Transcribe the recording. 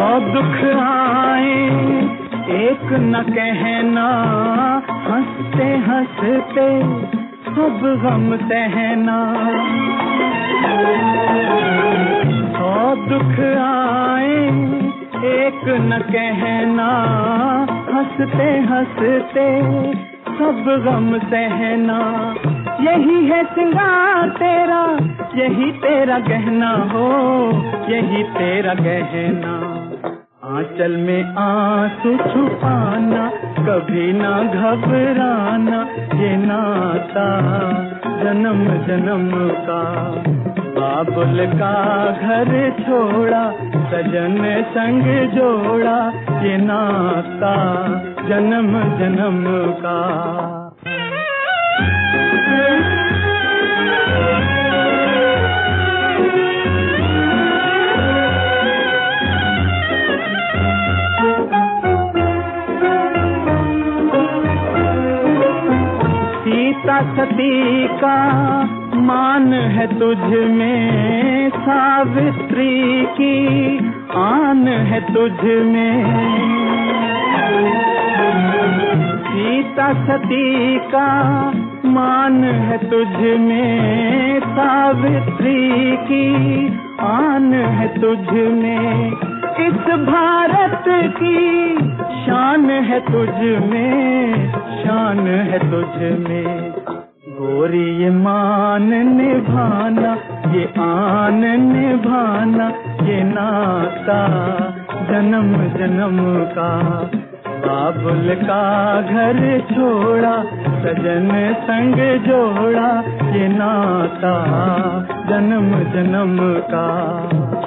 दुख आए एक न कहना, हंसते हंसते सब गम सहना। 100 दुख आए एक न कहना, हंसते हंसते सब गम सहना। यही है सिंगार तेरा, यही तेरा गहना हो, यही तेरा गहना। आंचल में आंसू छुपाना, कभी ना घबराना, ये नाता जन्म जन्म का। बाबुल का घर छोड़ा, सजन संग जोड़ा, ये नाता जन्म जन्म का। सीता सती का मान है तुझ में, सावित्री की आन है तुझ में। सीता सती का मान है तुझ में, सावित्री की आन है तुझ में। इस भारत की शान है तुझ में, शान है तुझ में। गोरी ये मान निभाना, ये आन निभाना, ये नाता जन्म जन्म का। बाबुल का घर छोड़ा, सजन संग जोड़ा, ये नाता जन्म जन्म का।